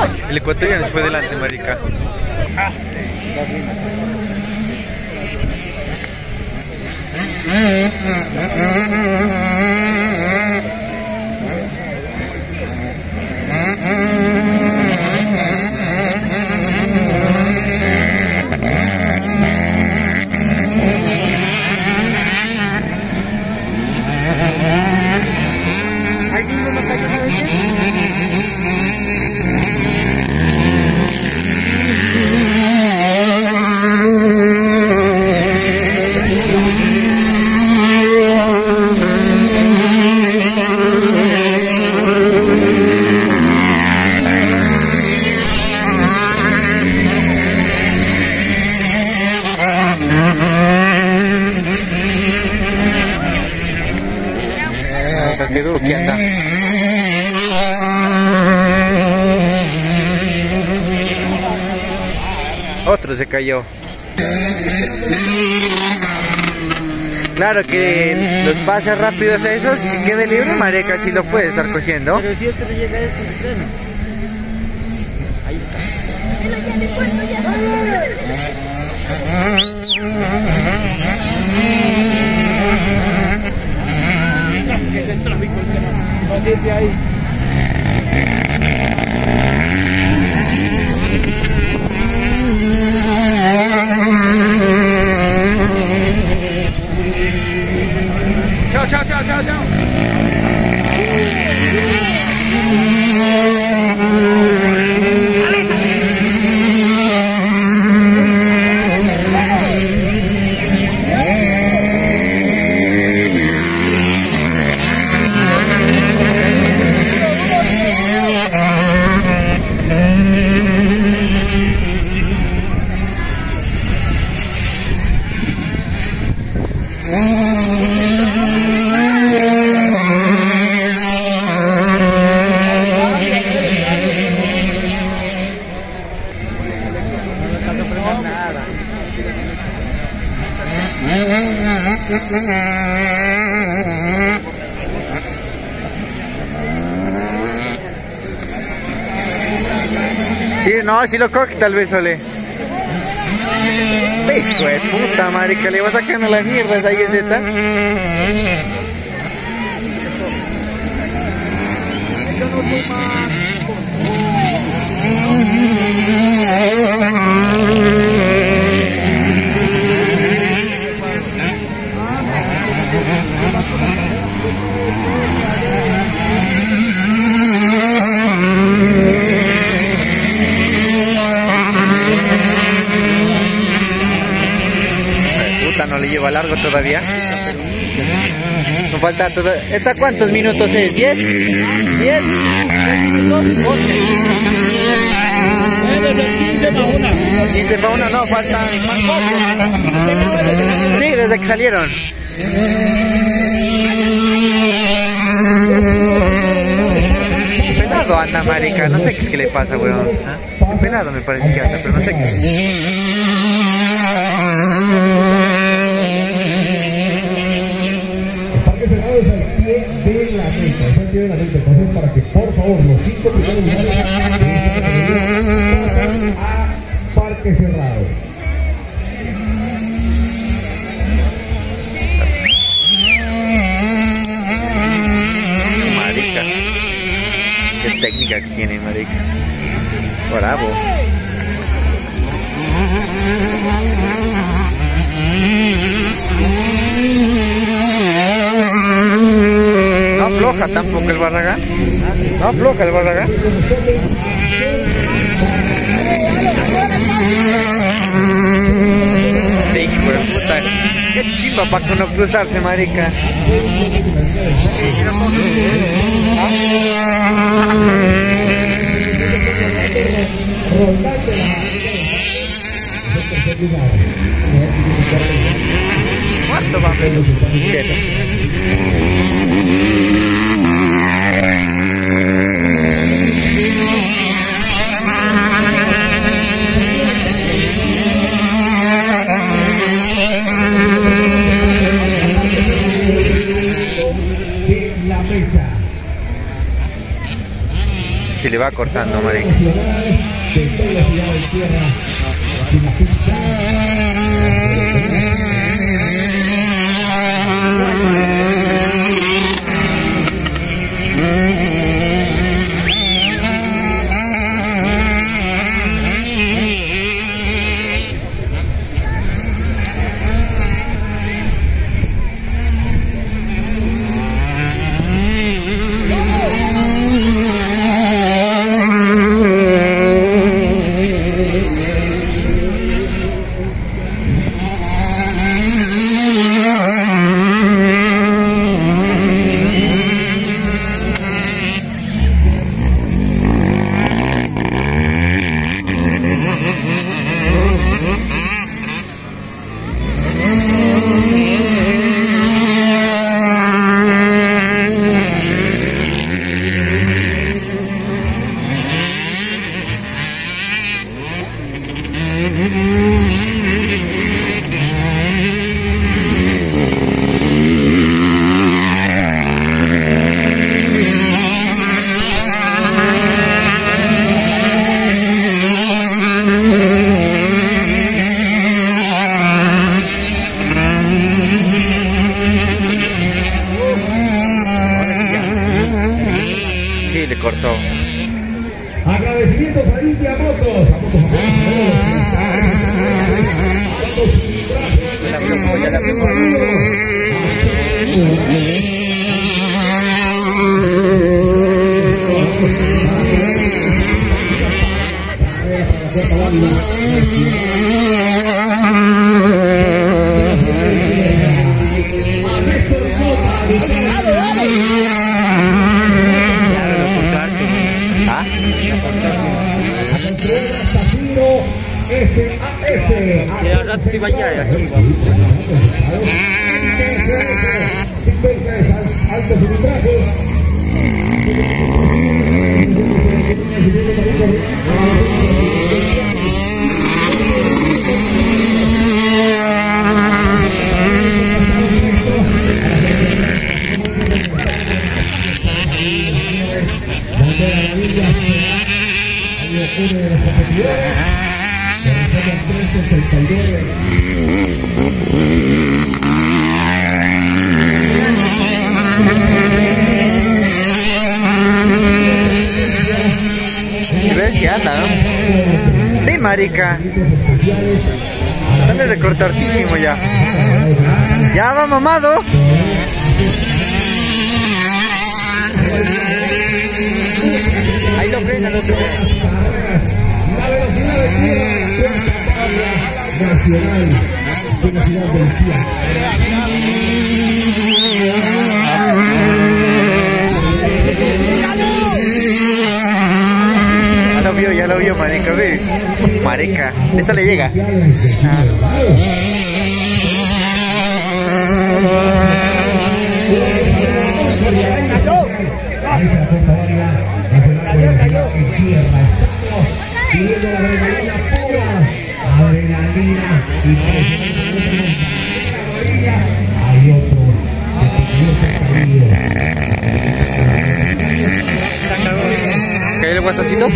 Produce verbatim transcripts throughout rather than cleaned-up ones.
El ecuatoriano se fue delante, marica. Ah. Qué duro que anda. Otro se cayó. Claro que los pases rápidos a esos, que quede libre, marica, si lo puede estar cogiendo. Pero si este no llega a este, el freno. Ahí está. Que es el tráfico el tema. No siente ahí. Chao, chao, chao, chao, chao. Sí, no, si lo coge tal vez, ole. Hijo de puta, marica, le va sacando la mierda a esa guiseta. No le lleva largo todavía. Nos falta todo. ¿Esta cuántos minutos es? ¿diez? ¿diez? quince para una. quince para una, no, faltan. Sí, desde que salieron. Pelado anda, marica. No sé qué, qué le pasa, weón. ¿Ah? Pelado me parece que anda, pero no sé qué. De la meta, es el pie de la meta, entonces para que por favor los cinco primeros lugares a parque cerrado. Marica, qué técnica que tiene, marica. Bravo. No afloja tampoco el Barragán. No afloja el Barragán. Sí, pero puta. Qué chimba para que no cruzarse, marica. ¿Cuánto va a ver? Si le va va cortando, marica. Sí, le cortó. Agradecimientos a India Motos. A Motos Ya la vio, ya la vio. ¿Ah? S A S. Y ahora sí vaya aquí. Alto cilindraje. Uno de los competidores, Gracias, ¿no? Sí, marica. Dale recortartísimo ya. Ya va mamado. Ahí lo frena, lo frena. La velocidad de tierra, nacional, velocidad del tierra. Ya lo vio, ya lo vio, marica, ve. Marica, esa le llega. Ah. Ahí se la corta válida, nacional, velocidad en tierra. Viendo la adrenalina pura, adrenalina y hay otro ¿Cae el guasacito?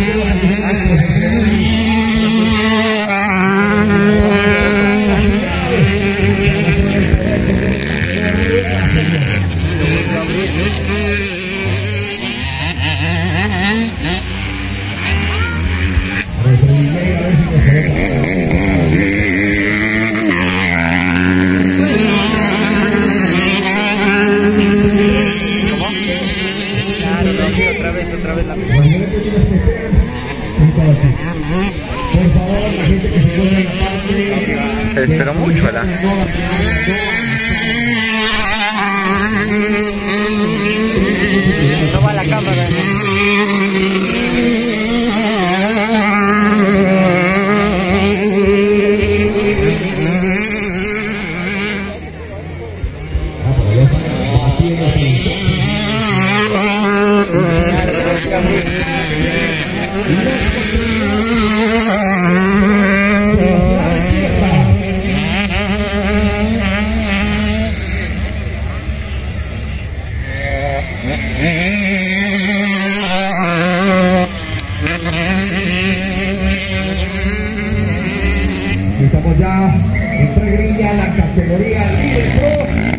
Otra vez, otra vez la misma. Por favor, la gente que se pone en la parte. Se esperó mucho, ¿verdad? No va la cámara. Estamos ya entre grilla la categoría Líder Pro.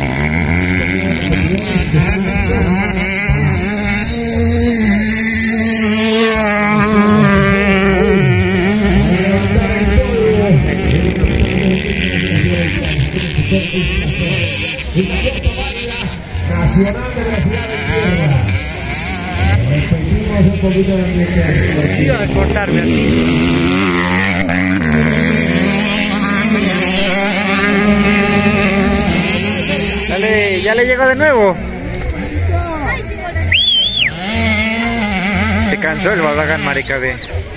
Nacional de la ciudad de Tierra. Repetimos un poquito de ambiente. Iba a cortarme aquí. Dale, ya le llegó de nuevo. Se cansó el Babagán, marica, ve.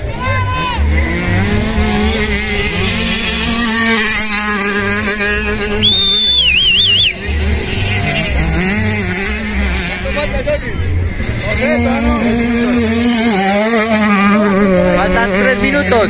Faltan tres minutos.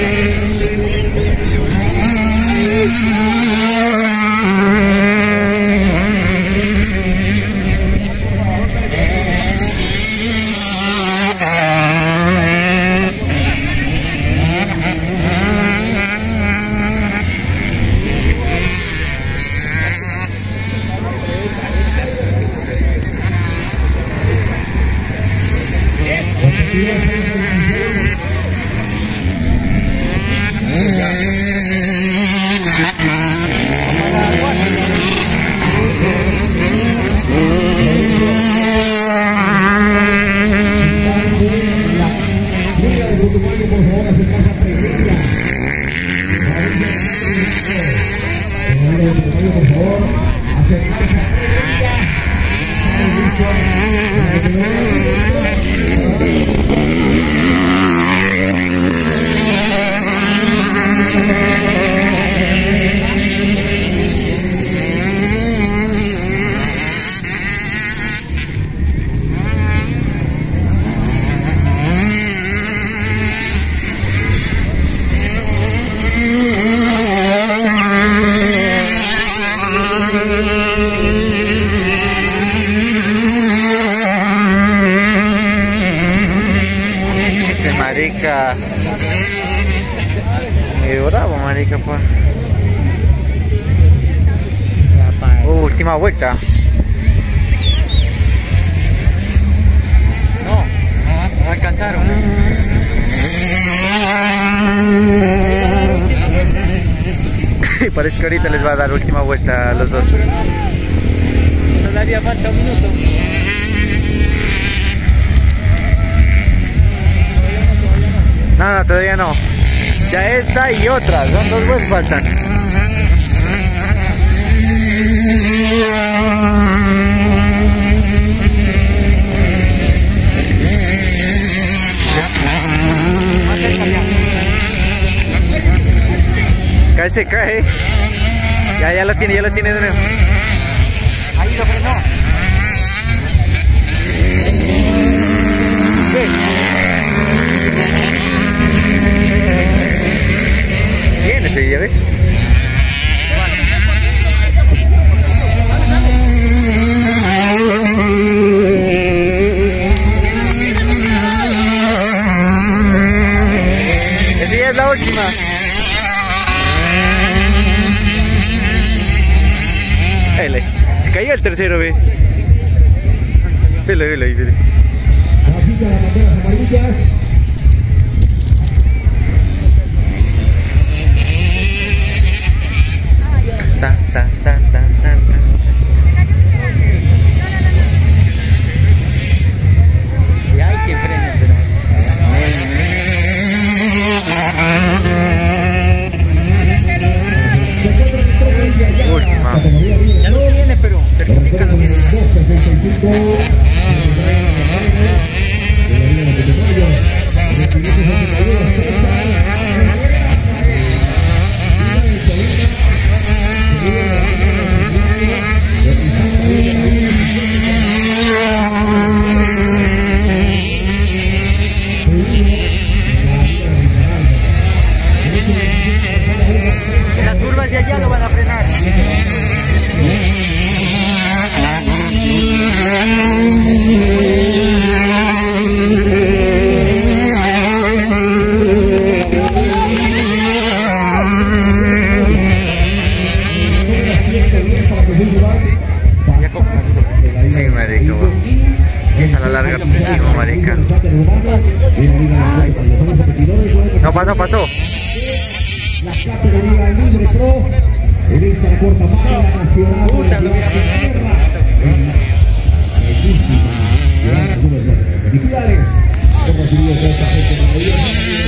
Por favor, acercarse ese marica medio bravo, marica, pues. Uh, última vuelta. No, no alcanzaron. Parece que ahorita les va a dar última vuelta a los dos. Nos daría falta un minuto. No, no, todavía no. Ya esta y otra, son dos vueltas faltan. Cae, se cae. Ya, ya lo tiene, ya lo tiene de nuevo. Ahí lo frenó. Bien, ese, ya ves. Esa ya es la última. Ele. Se cayó el tercero, ve. Velo, velo ahí, velo. Así las banderas amarillas. Ta, ta, ta, ta, ta, ta. Y hay que frenar, pero. Última. Ya no viene, pero certifica lo que. Pasó, pasó, pasó. La categoría Libre Pro. En esta corta marca nacional de la ciudad de Tierra. En la bellísima ciudad de Felicidades. Hemos recibido toda esta gente maravillosa.